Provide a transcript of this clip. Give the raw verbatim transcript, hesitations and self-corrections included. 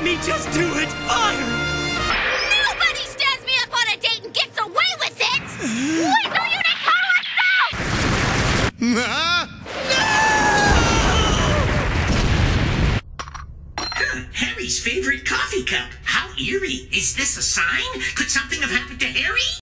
me just do it! Fire! Nobody stands me up on a date and gets away with it! Weasel, you didn't call us out! Huh? Huh, Harry's favorite coffee cup. How eerie. Is this a sign? Could something have happened to Harry?